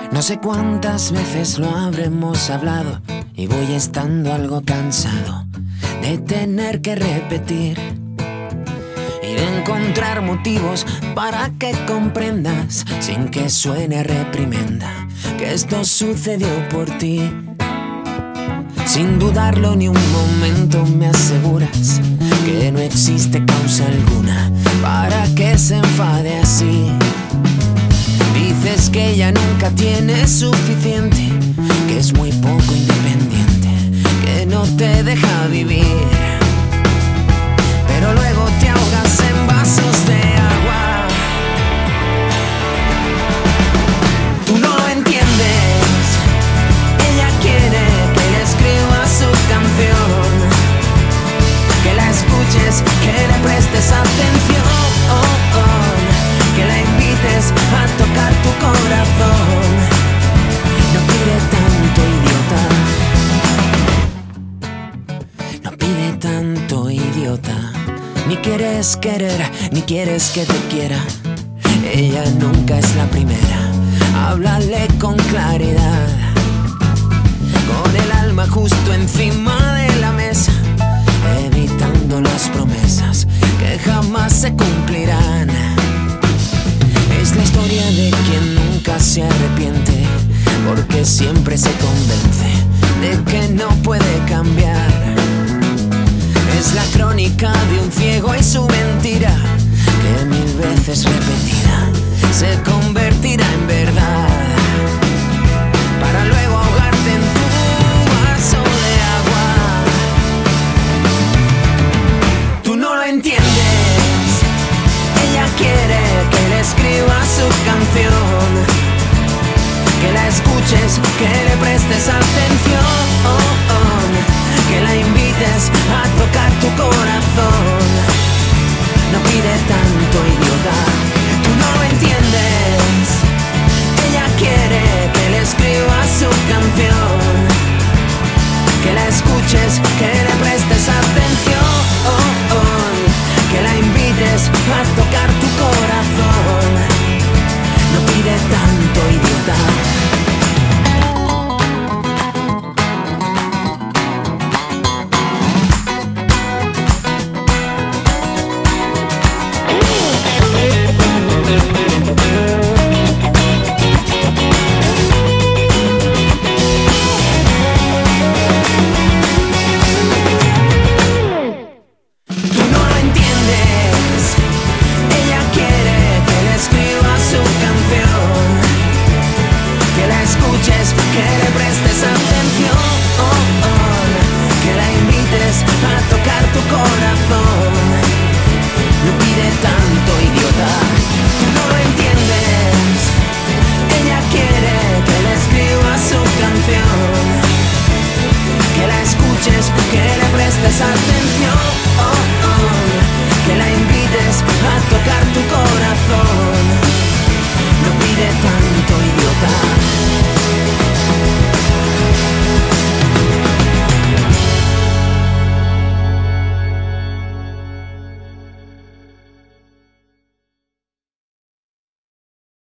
No sé cuántas veces lo habremos hablado y voy estando algo cansado de tener que repetir y de encontrar motivos para que comprendas, sin que suene reprimenda, que esto sucedió por ti. Sin dudarlo ni un momento me aseguras que no existe causa alguna para que se enfade así. Dices que ella nunca tiene suficiente, que es muy poco independiente, que no te deja vivir. Pero luego te ahogas en vasos de agua. Tú no lo entiendes. Ella quiere que le escribas su canción, que la escuches, que le prestes atención, que la invites a tocar tu corazón. No pide tanto, idiota. No pide tanto, idiota. Ni quieres querer, ni quieres que te quiera. Ella nunca es la primera. Háblale con claridad, con el alma justo encima de la mesa, evitando las promesas que jamás se cumplirán. Es la historia de quien nunca se arrepiente, porque siempre se convence de que no puede cambiar. Es la crónica de un ciego y su mentira, que 1000 veces repetida se convertirá en verdad, para luego ahogarte en tu vaso de agua. Tú no lo entiendes. Ella quiere que le escribas su canción, que la escuches, que le prestes atención, que la invites a tocar tu corazón. No pide tanto, idiota. Tú no lo entiendes. Ella quiere que le escribas su canción, que la escuches, que le prestes atención, que la invites a tocar tu corazón. No pide tanto, idiota. Que la escuches, que le prestes atención.